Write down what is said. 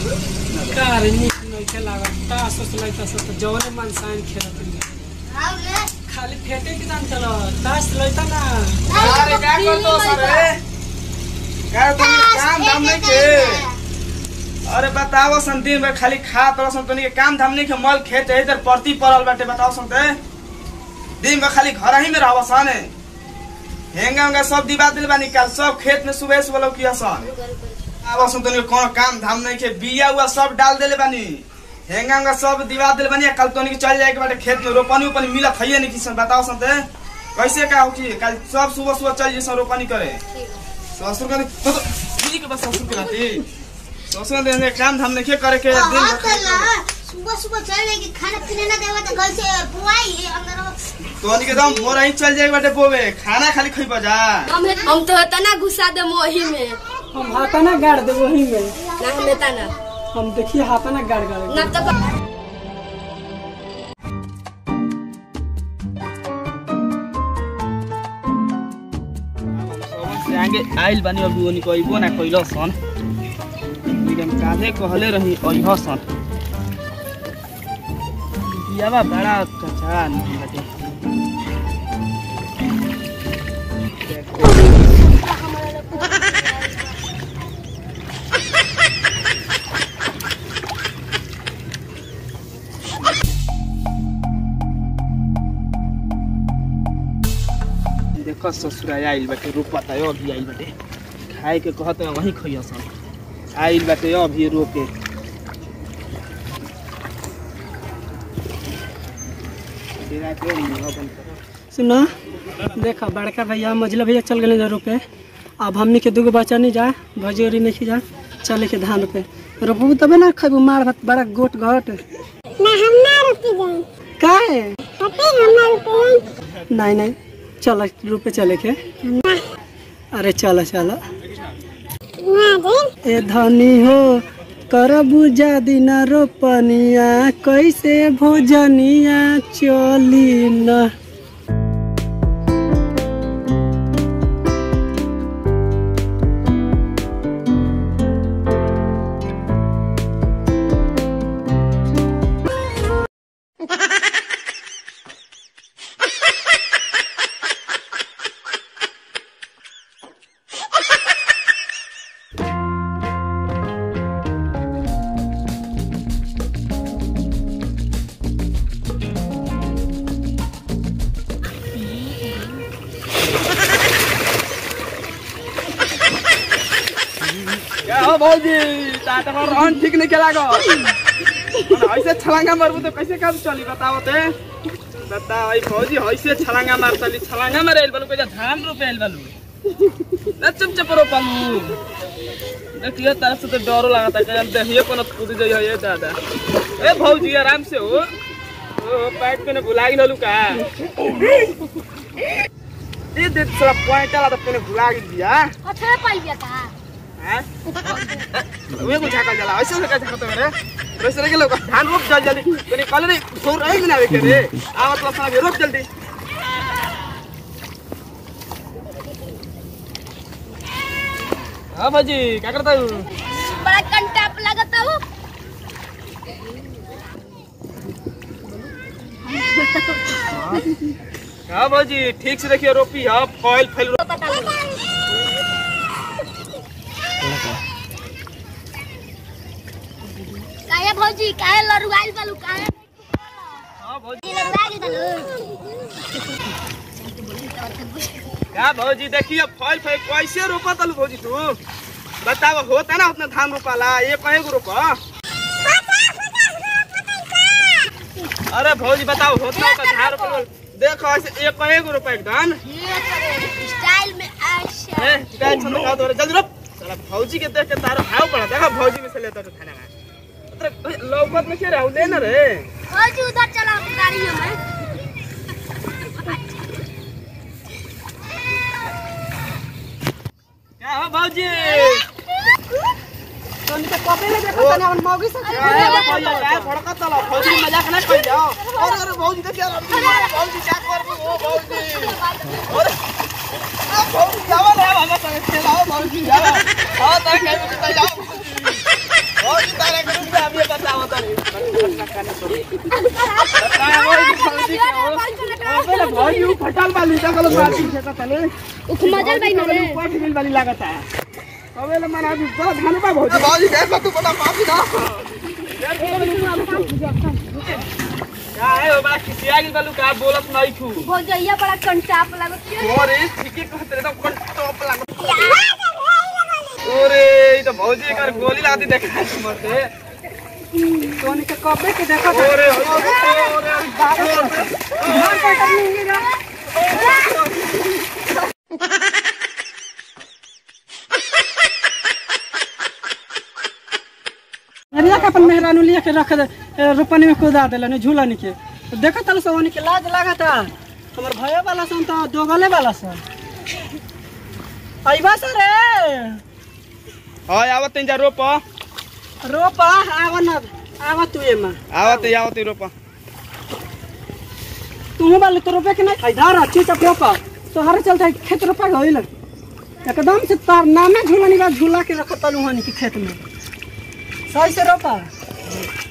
कार नीक नहीं के लागत ता सोचलै त सब जौने मनसान खेलत खाली फेटे के जान चलो तास लइता ना। अरे क्या करतो सर रे क्या तुम काम धाम नहीं के? अरे बताओ सन दिन में खाली खा तो सन तनी के काम धाम नहीं के मल खेत इधर परती पड़ल बाटे बताओ सन ते दिन में खाली घर ही में रहव सन हेंगा सब दिवा दिल बा निकाल सब खेत में सुबह से बोलो किया सन आवा सन तनी कोनो काम धाम नहीं के बिया हुआ सब डाल देले बानी हेंगा सब दिवा दिल बनी कल तनी के चल जाए के बाटे खेत में रोपनी उपनी मिलत है नहीं किसन बताओ सन ते कैसे का हो कि कल सब सुबह सुबह चल जैसे रोपनी करे ससुर का तो दीदी के बस ससुर के नाती ससुर ने काम धाम नहीं करे के दिन सुबह सुबह चल के खाना पीने ना देवा त घर से पुआई अंदर तोनी के दम मोर ही चल जाए बाटे बोवे खाना खाली खई बजा हम तो तना घुसा दे मोही में हम हाथा ना गाड़ दे वही में ना हम तना हम देखिए हाथा ना गाड़ गाड़ ना तो आगे आइल बानी अभी ओनी कइबो ना कइलो सन एकदम काहे कहले रही अइहो सन बियावा बड़ा कचा नहीं बाटे देखो ससुरा आइल बाटे रोपता है अभी आइल बाटे खाए के कहते हैं वहीं खइया सन आइल बाटे अभी रोके सुनो देखा बड़का भैया मझला भैया चल गए रोपे अब हमनी के दूगो बच्चा नहीं जा भजोरी नहीं जा चले के धान पे रोपबू तबे ना खबू मार भात बड़ा गोट घट ना हम ना रुकी जाए काहे पते हम ना रुके नहीं चल रुपे चले के अरे चल चल ए धनी हो करबू जा दिन रोपनिया कैसे भोजनिया चली न भौजी ताता का रन ठीक नहीं खेला गो ऐसे छलांगा मारबू तो कैसे काम चली बताओ ते बताओ भाई भौजी ऐसे छलांगा मार चली छलांगा मारेल बलू के धान रोपेल बलू ना चुपचाप रोपलू देखिए तरफ से तो डर लगता है कि देखिए कोनो कूद जाइए ये दादा ए भौजी आराम से हो ओ पैट पे ने भुला गेलू का दे सब पॉइंट वाला तो पे भुला दिया अच्छा पाई बिया का हैं वे को झाका जला ऐसे से कैसे खत्म रे वैसे रे लोग धान रोप जल्दी तने कल नहीं छोड़ रहे कि ना रे रे आ मतलब साहब रोप जल्दी हां भाजी क्या करता हूं बड़ा कंटाप लगता हूं हां भाजी ठीक से देखिए रोपी हां फॉइल फैल काहे भौजी काहे लरुआइल बालू काहे हां भौजी लरुआ गेल क्या भौजी देखिए फॉइल फैल कैसे रोपा तलू भौजी तू बताओ होता ना उतना धान रोपाला ये कहे को रोपा अरे भौजी बताओ होता तो धान रोपा देखो ऐसे एक कहे को रोपा एकदम स्टाइल में ऐसे ए गाय छन का दो जल्दी रोप साला भौजी के देख के तारो भाव पड़ा देखो भौजी में से लेता तो खाना में लौकत में के रहू दे ना रे भौजी उधर चला गाड़ी में क्या हो भौजी तो इनके कपड़े ले देखो तने अपन मौगी से यार फड़का चला भौजी मजाक ना कर जाओ अरे भौजी देख यार भौजी क्या कर ओ भौजी अरे भौजी जाओ रे बाबा संग खेलाओ भौजी जाओ हां ताके जाओ भौजी तारे गलत बात खेता तले उख मजल भाई मरे कोठ मिल वाली लागत है अबे ले माना अभी बहुत धनबा भौजी कैसा तू बता माफी ना क्या है ओ बड़ा खिसिया गेल बालू का बोलत नहीं छू भौजैया बड़ा कंटाप लागत ओरे ठीके कहत रे एकदम टॉप लागत ओरे ई तो भौजी कर गोली लागती देखा मरते सोनी के कपड़े के देखो ओरे मेरिया का अपन मेहरानू लिया के रख दे रोपनी में कूदा देलन झूलन के देखो तल सोनी के लाज लागता हमर भैया वाला सन तो दोगले वाला सन आइबा सर हाय आवत तीन जा रोपा आवा ना आवा तू एमा आवत रोपा तू वाले तो रोपे के नहीं इधर अच्छी चप रोपा तो हर चलता खेत रोपा गइल एकदम से तार नामे झूलनी बा झूला के रखत तलू हनी के खेत में सही से रोपा